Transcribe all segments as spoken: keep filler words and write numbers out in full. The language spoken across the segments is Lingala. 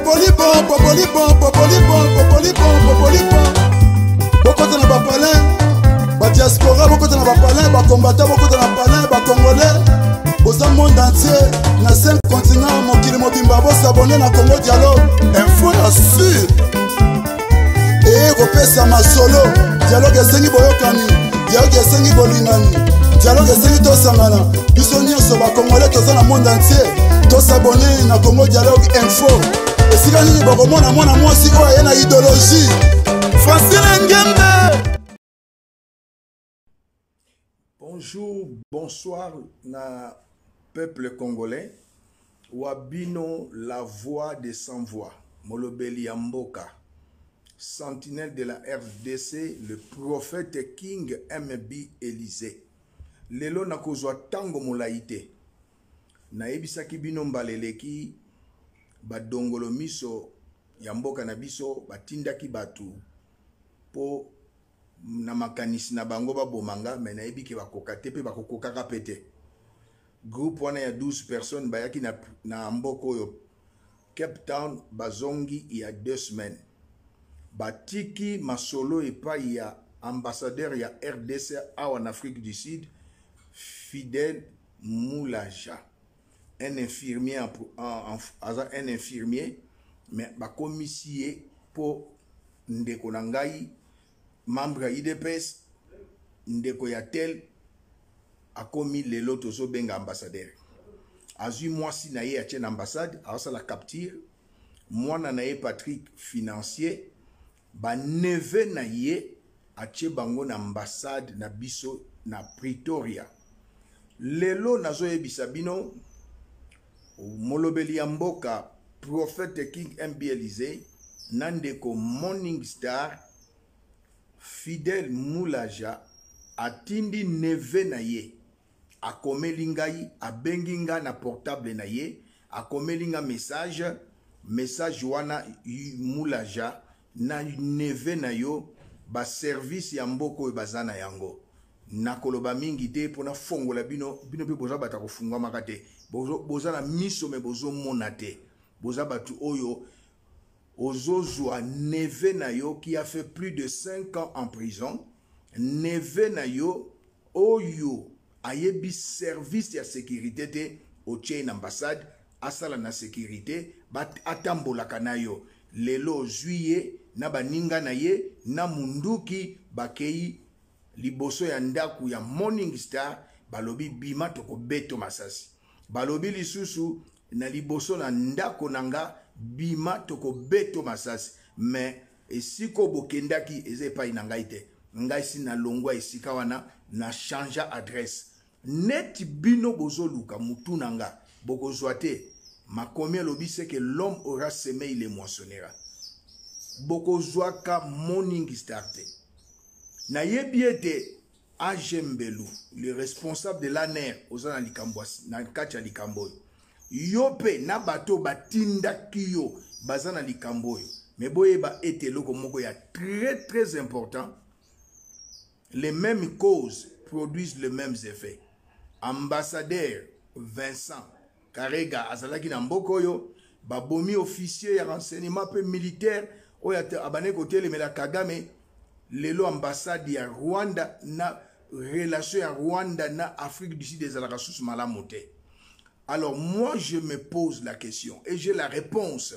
Popolipon, popolipon, popolipon, popolipon, popolipon. Beaucoup de nos palais, ba diaspora, beaucoup de nos palais, ba combattants, beaucoup de nos palais, ba congolais. Bosa monde entier, na cinq continents, mon kili mobimba, bo s'abonner na Congo Dialogue. Info ya sûr. Et repesa ma solo. Dialogue esengi boyokani, dialogue esengi bolingani, dialogue esengi tosangana. Biso nyonso ba congolais toza na monde entier. To s'abonner na Congo Dialogue Info. Et si la ligne bakomona mwana mwasi oyo aye na idéologie Francine Ngembe. Bonjour, bonsoir na peuple congolais. Wabino, la voix des sans-voix. Molobeli Amboka, sentinelle de la R D C, le prophète King M B Élysée. Lelo nakozwa tango molaite. Naebisaki bino mbaleleki badongolo miso ya mboka na biso batindaki batu po na makanisi na bango babomanga me nayebi bakoka te pe bakokokaka pete. Groupe wana ya douze personnes bayaki na, na mboka oyo Cape Town bazongi il y a deux semaines. Batiki masolo epai ya ambassadeur ya R D C awa en Afrique du Sud, Fidèle Moulaja. Un infirmier, en, en, en, un infirmier, mais ba commissie pour ndeko nangai, membre I D P S, ndeko yatel a commis le loto so benga ambassadeur. Azu moi si na ye a tien ambassade, a sa la capture, moi na na ye Patrick financier, ba neve na ye a tien bango na ambassade na biso na Pretoria. Lelo nazo ye bisabino, Molobeli Amboka, prophète King M B Élysée, Nandeko Morning Star, Fidèle Moulaja, atindi neve na ye, akomelinga yi, abenginga na portable na ye, akomelinga message, message wana Moulaja, na neve na yo, ba service ya mboko e bazana yango. Nakoloba mingi te pona fongo la bino, bino pe boza bata kofunga makate. Bozo, boza na miso me bozo monate. Boza batu oyo, ozozwa neve na yo qui a fait plus de cinq ans en prison. Neve na yo, oyo, ayebi service ya sécurité te, au tien ambassade, asala na sécurité, bat atambola kanayo. Lelo juillet, na baninga na ye, na munduki, bakei, liboso ya ndaku ya Morning Star, balobi bima toko beto masasi. Balobi lisusu na liboso na ndako nanga bima toko beto masasi. Mais esiko bokendaki eze pa inangaite. Ngai si na longwa esika wana na chanja adresse. Net bino bozo luka mutu nanga boko zoate. Makomi alobi c'est que l'homme aura semé il le moissonnera. Boko zoaka Morning Star te. Na yebiete Ajembelu, le responsable de l'A N E R, Ozana Likamboas, na kacha Likamboyo. Yope na bato batinda kiyo, bazana Likamboyo. Mais boye ba ete loko moko ya très très important. Les mêmes causes produisent les mêmes effets. Ambassadeur Vincent Karega azalaki na mboko yo, babomi officier ya renseignement pe militaire, oya abane kote le mela Kagame. Lelo ambassade ya Rwanda na relation ya Rwanda na Afrique du Sud des Alakasous malamote. Alors moi je me pose la question et j'ai la réponse.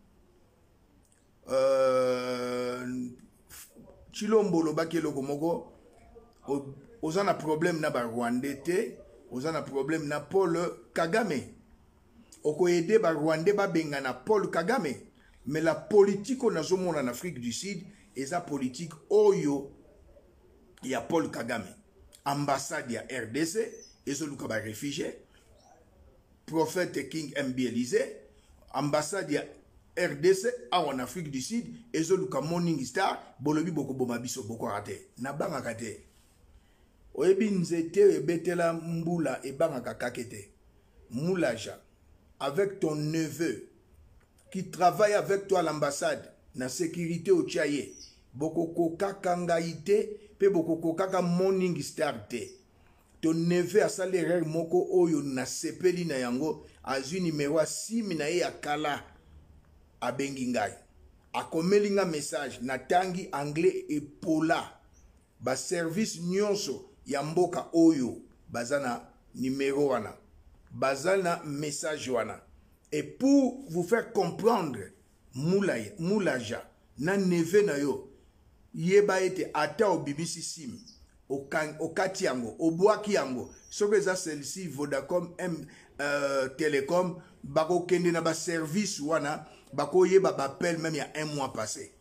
Euh, Chilombo lobaki lokomoko ozana problème na ba Rwandais te, ozana problème na Paul Kagame. Oko aider ba Rwandais ba benga na Paul Kagame, mais la politique on a zomo en Afrique du Sud et sa politique oyo ya Paul Kagame, ambassade ya R D C et ce luka ba réfugié, prophète King M B Élysée, ambassade ya R D C en Afrique du Sud et ce luka Morning Star, bolobi boko boma biso boko rate na banga kate oyebi nzete ebetela mbula e banga kakakete. Moulaja, avec ton neveu qui travaille avec toi à l'ambassade na sécurité au Tchaye, boko kokaka ngaite pe boko kokaka Morning Star te. Ton neveu a salaire moko oyo na sepeli na yango azu numéro six na ye akala abengi ngai akomeli nga message na tangi anglais et pola ba service nyonso ya mboka oyo bazana numéro wana bazana message wana. Et pour vous faire comprendre moulaya moulaja na neve na yo yeba ete ata o B B C sim o kan o kati yango o boaki yango soki eza celle-ci Vodacom M euh, Télécom bako kende na ba service wana bako yeba ba appel même il y a un mois passé.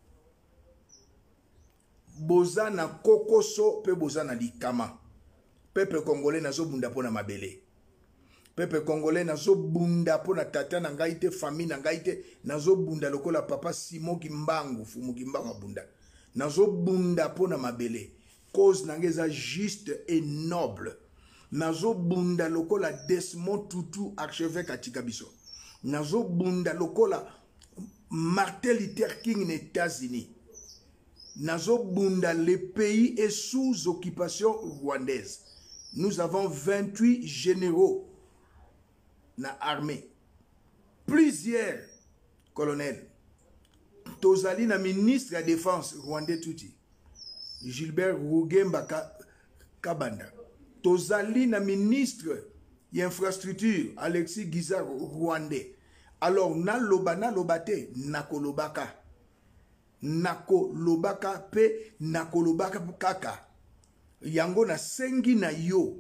Boza na kokoso pe boza na likama. Peuple congolais nazo bunda pona mabele. Peuple congolais nazo bunda pona tata na ngai te famille na ngai te nazo bunda lokola papa Simon Kimbangu fumu Kimbangu bunda. Nazo bunda pona mabele. Cause nangeza juste et noble. Nazo bunda lokola Desmond Tutu archevêque à Tikabiso. Nazo bunda lokola Martin Luther King aux États-Unis. Nazo bunda, le pays est sous occupation rwandaise. Nous avons vingt-huit généraux na armée. Plusieurs colonels. Tozali na ministre de la défense rwandais touti. Gilbert Rugemba Kabanda. Tozali na ministre d'infrastructure Alexis Guizard rwandais. Alors na loba na lobate nako lobaka. Nako lobaka pe nako lobaka kaka. Yango na sengi na yo.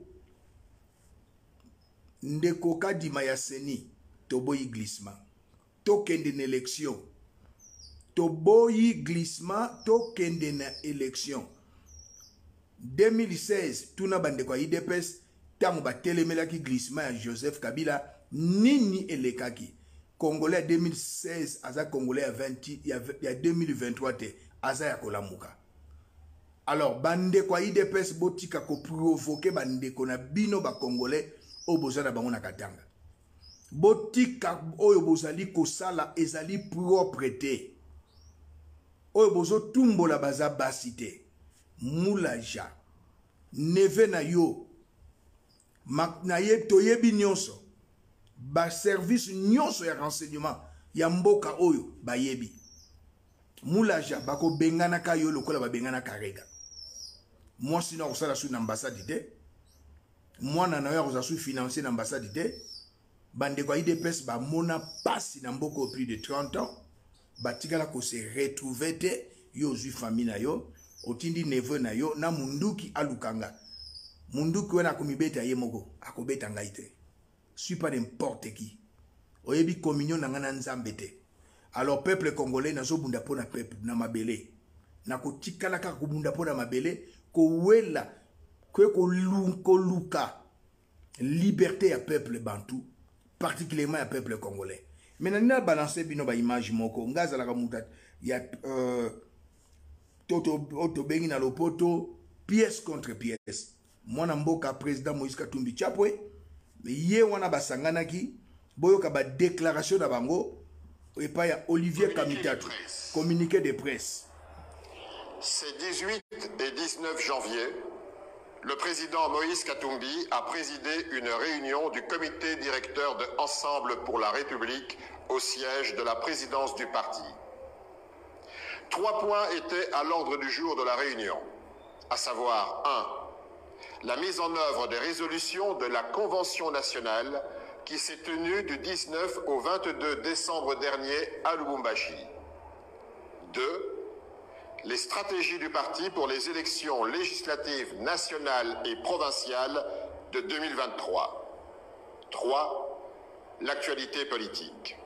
Ndeko kadima ya seni. Toboyi glissement. Tokende na élection. Toboyi glissement. Tokende na élection. deux mille seize. Tuna bande kwa I D P S. Tango ba telemelaki glissement ya Joseph Kabila. Nini elekaki. Congolais deux mille seize. Aza Congolais à vingt. Il y a deux mille vingt-trois. Te. Aza ya kolamuka. Alors, bande kwa I D P S botika ko provoquer bande kona bino ba Congolais o bozana bango na katanga. Botika oyo bozali kosala ezali propreté. Oyo bozo tumbola baza basité. Moulaja. Neve na yo. Mak na ye toyebi nyonso. Ba service nyonso ya renseignement ya mboka oyo bayebi. Moulaja bako bengana ka yo lokola ba bengana karega. Moi sinon on sala sous l'ambassade de moi na na yo sous financer l'ambassade de bande ko I D P S ba mona passe na mboko au plus de trente ans ba tikala ko se retrouver te yo zu famille na yo otindi neveu na yo na munduki alukanga munduki wana komibeta ye moko akobeta ngai te suis pas n'importe qui oyebi communion na ngana nzambe te. Alors peuple congolais nazo bunda pona peuple na mabele na ko tikala ka ko bunda pona mabele ko wela ko ko lunko luka liberté à peuple bantou particulièrement à peuple congolais. Maintenant na balancer bino ba image moko ngaza la kamuta ya euh toto auto bengi na lopoto pièce contre pièce. Mwana mboka président Moïse Katumbi Chapwe ye wana basanganaki boyoka ba déclaration na bango et pas ya Olivier Kamitatu communiqué de presse. Ces dix-huit et dix-neuf janvier, le président Moïse Katumbi a présidé une réunion du comité directeur de Ensemble pour la République au siège de la présidence du parti. Trois points étaient à l'ordre du jour de la réunion, à savoir un. La mise en œuvre des résolutions de la Convention nationale qui s'est tenue du dix-neuf au vingt-deux décembre dernier à Lubumbashi. deux. Les stratégies du parti pour les élections législatives nationales et provinciales de deux mille vingt-trois. trois. L'actualité politique.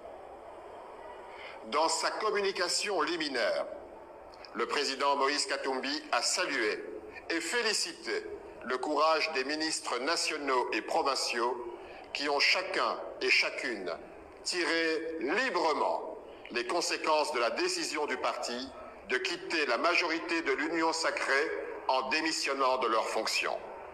Dans sa communication liminaire, le président Moïse Katumbi a salué et félicité le courage des ministres nationaux et provinciaux qui ont chacun et chacune tiré librement les conséquences de la décision du parti de quitter la majorité de l'Union sacrée en démissionnant de leurs fonctions.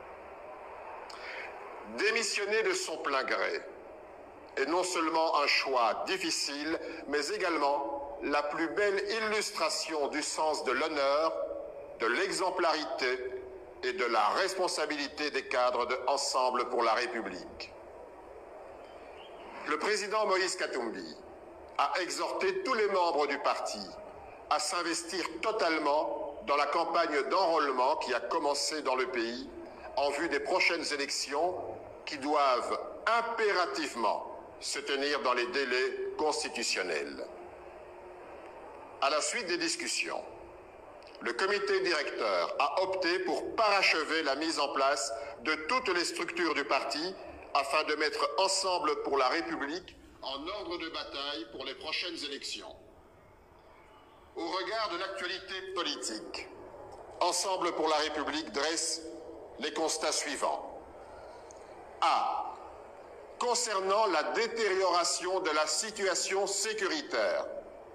Démissionner de son plein gré est non seulement un choix difficile, mais également la plus belle illustration du sens de l'honneur, de l'exemplarité et de la responsabilité des cadres de Ensemble pour la République. Le président Moïse Katumbi a exhorté tous les membres du parti à s'investir totalement dans la campagne d'enrôlement qui a commencé dans le pays en vue des prochaines élections qui doivent impérativement se tenir dans les délais constitutionnels. À la suite des discussions, le comité directeur a opté pour parachever la mise en place de toutes les structures du parti afin de mettre Ensemble pour la République en ordre de bataille pour les prochaines élections. Au regard de l'actualité politique, Ensemble pour la République dresse les constats suivants. A. Concernant la détérioration de la situation sécuritaire,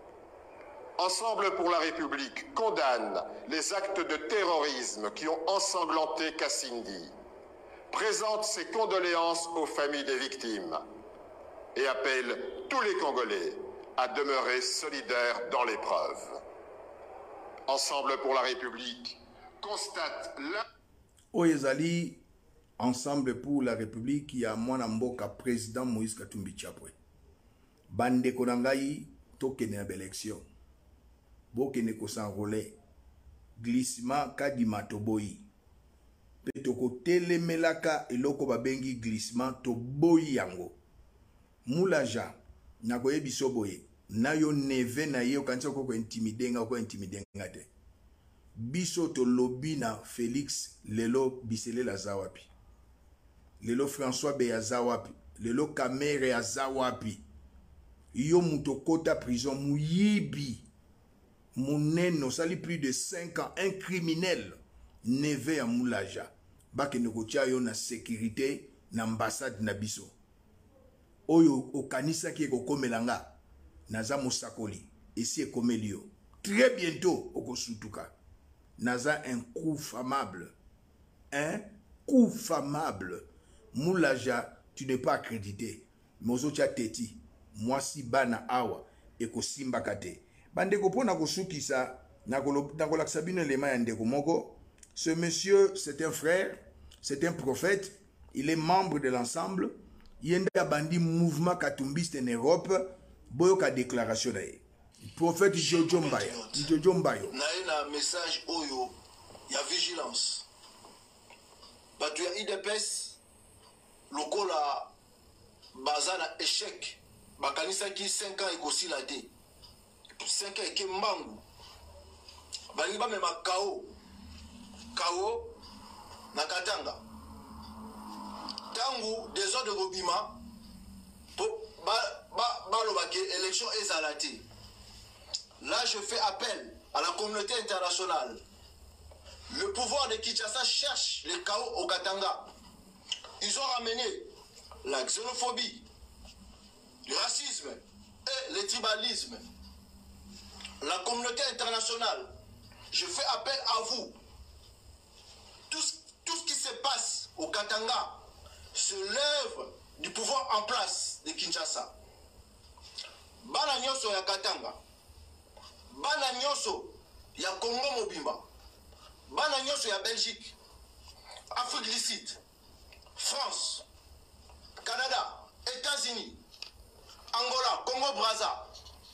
Ensemble pour la République condamne les actes de terrorisme qui ont ensanglanté Kassindi, présente ses condoléances aux familles des victimes et appelle tous les Congolais à demeurer solidaires dans l'épreuve. Ensemble pour la République constate la... Oyezali, Ensemble pour la République, qui a mwana mboka président Moïse Katumbi Chapwe. Bande konangai tokene na élection. Bokene ko s'enrôler. Glissement kadima toboyi. Petoko telemelaka eloko babengi glissement toboyi yango. Mulaja nakoye bisoboye. Na yo neve na ye okanisa ko intimidenga ko intimidenga te. Biso to lobi na Félix lelo bisele la zawapi. Lelo François Beyazawapi. Lelo Kamere Azawapi. Yo mutokota prison muyibi. Mouneno sali plus de cinq ans. Un criminel. Neve à Moulaja. Bake nekotia yo na sécurité na ambassade na biso. Oyo okanisa ki eko komelanga. Naza Mosakoli. Esi ekomelio. Très bientôt okosutuka. Naza un coup famable. Un coup famable. Moulaja, tu n'es pas accrédité. Mozo tia teti. Moi si bana awa. Eko simba kate. Bandeko po na kosukisa. Nakola ksabine lema yandeko moko. Ce monsieur, c'est un frère. C'est un prophète. Il est membre de l'ensemble. Yenda bandi mouvement katumbiste en Europe. Boyoka déclaration d'ailleurs. Prophète Jojo Mbayo. Jojo Mbayo. Na un message oyo. Il y a vigilance. Bah tu as I D P S. Lokola bazana échec. Bakanisa ki cinq ans et aussi la dé. cinq ans et qui mangu. Baliba même à Kao. Kao. Nakatanga. Tangu des ordres de Robima. Ba ba ba élection ezalati. Là, je fais appel à la communauté internationale. Le pouvoir de Kinshasa cherche les chaos au Katanga. Ils ont ramené la xénophobie, le racisme et le tribalisme. La communauté internationale, je fais appel à vous. Tout, tout ce qui se passe au Katanga, c'est l'œuvre du pouvoir en place de Kinshasa. Bana nyoso ya Katanga. Bana nyoso ya Congo Mobimba. Bana nyoso ya Belgique. Afrique du Sud. France. Canada. États-Unis. Angola. Congo Brazza.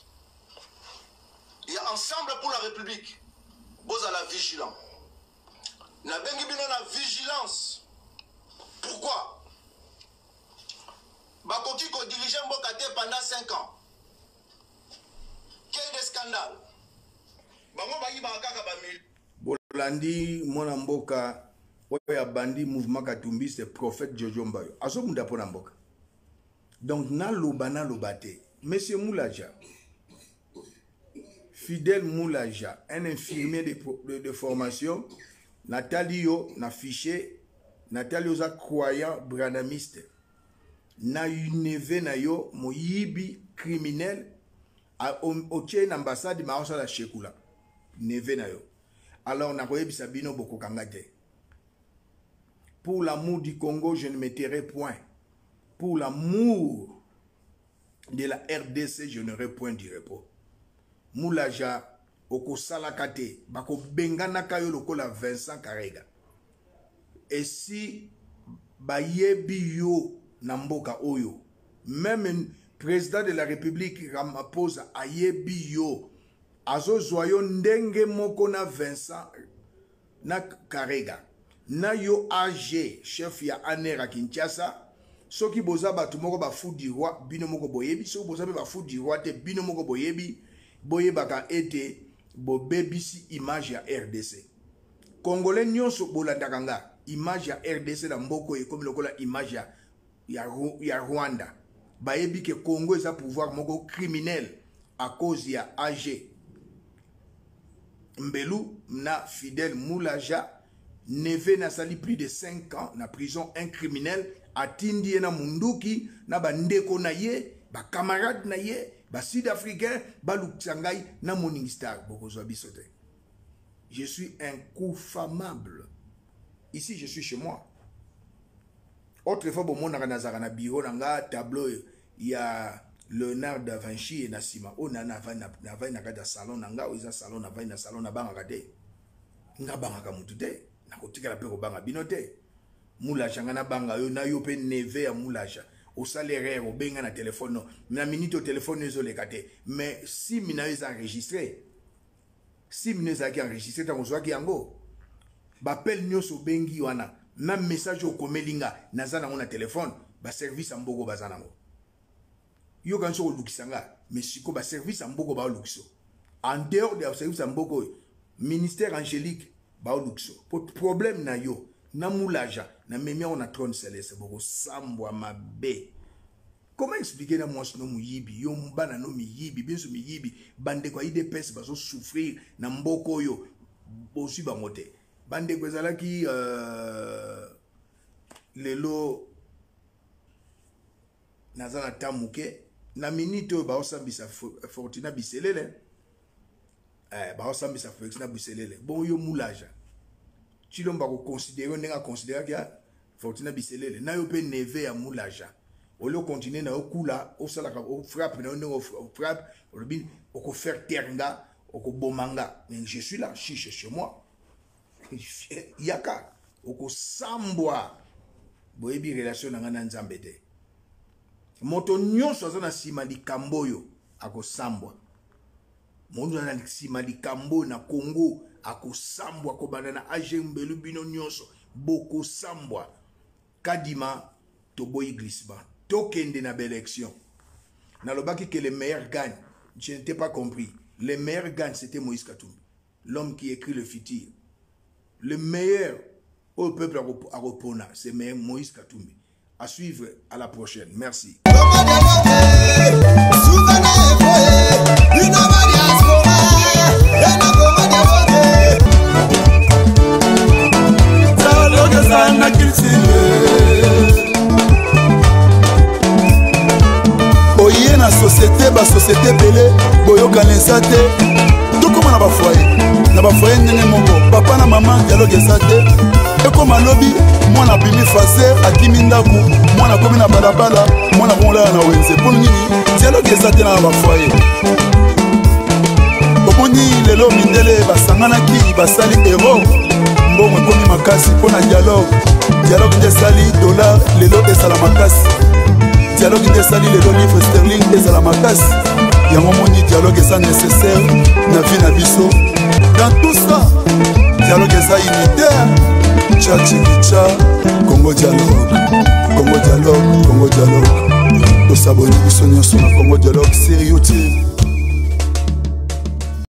Il y a Ensemble pour la République. Boza la vigilant. Na bengi bino la vigilance. Pourquoi? Bakoki ko diriger Mbokate pendant cinq ans. Quel des scandales? Bolandi mwana mboka oya bandi mouvement Katumbi c'est prophète Jojo Mbayo. Aso munda pona mboka. Donc na loba na lobate. Monsieur Moulaja. Fidèle Moulaja, un infirmier de, de, de formation, Nathalie yo na fiché, Nathalie oza croyant branamiste. Na uneve na yo moyibi criminel au tien ambassade maosa la shekula neve na yo. Alors na koyebi sabino boko kangate. Pour l'amour du Congo, je ne me tairai point. Pour l'amour de la R D C, je n'aurai point du repos. Moulaja oko salakate bako bengana kayo lokola Vincent Karega. Et si bayebi yo na mboka oyo, même président de la République Ramaphosa ayebi yo azo zoyo ndenge moko na Vincent na Karega na yo A G chef ya Anera Kinshasa soki boza batu moko ba fudi roi bino moko boyebi soki boza ba fudi roi te bino moko boyebi boyebaka ete bo bebisi image ya R D C Congolais nyonso bolandaka nga image ya R D C na mboko ekomi lokola image ya ya, ya Rwanda bayebi ke Congo eza pouvoir moko criminel à cause ya A G Mbelu na Fidel Moulaja neve na sali plus de cinq ans na prison, un criminel atindi na munduki na bandeko na ye ba camarade na ye ba sud-africain ba luksangai na Morning Star bokozwa bisote. Je suis incoufamable. Ici je suis chez moi. Autrefois bon mon nazara na bureau nga tableau il y a Léonard da Vinci et Nassima o na na na na na kada salon nga o isa salon na na salon na banga kade nga banga ka mutu te na kotika la pe ko banga binote Moulaja nga na banga yo na yo pe neve ya Moulaja au salaire au benga na téléphone non na minute au téléphone les ole kate mais si mina is enregistré si mina is enregistré ta kozwa ki yango ba appel nyoso bengi wana na message au komelinga nazana na téléphone ba service ambogo bazana ngo yo kanso ko lukisanga mais siko ba service ambogo ba lukiso en dehors de service ambogo ministère angélique ba lukiso problème na yo na Moulaja na memia on a trône céleste boko sambwa mabe. Comment expliquer na moi no muyibi yo mbana no miyibi binso miyibi bande kwa ide pesa bazo souffrir na mboko yo bosi bangote bande kwa zalaki euh, lelo nazana tamuke na minute ba osambisa Fortuna Biselele eh ba osambisa Fortuna Biselele bon yo Moulaja Chilomba ko considérer on nga considérer que Fortuna Biselele na yo pe neve ya Moulaja au lieu continuer na okula au sala au frappe na on frappe au bin au ko faire ternga au ko bomanga mais je suis là chiche chez moi yaka au ko sambwa boyebi relation na ngana nzambe te moto nyonso azana sima likamboyo ako sambwa mondo na sima likambo na Congo ako sambwa ko banana age Mbelu bino nyonso boko sambwa kadima toboyi glisba tokende na belle élection na lobaki que les meilleurs gagnent. Je n'étais pas compris. Les meilleurs gagnent, c'était Moïse Katumbi, l'homme qui écrit le futur. Le meilleur au peuple à Repona, c'est Moïse Katumbi. À suivre, à la prochaine. Merci. Oye na société ba société belé boyoka nesate tokoma na ba foyer na ba foyer ndenge moko papa na mama dialogue esate ekoma lobi mwana bimi faser akimi ndaku mwana komi na balabala mwana bonla na wenze pour nini dialogue esate na ba foyer omoni lelo mindele basanganaki basali héros mbongo ekomi makasi mpona dialogue dialogue nde esali dollar lelo esala makasi dialogue nde esali lelo livre sterling ezala makasi yango moni dialogue eza nécessaire na vie na biso dans tout ça dialogue eza unitaire tcha chikicha Congo dialogue Congo dialogue Congo dialogue tosaboni biso nyonso na Congo dialogue sur YouTube.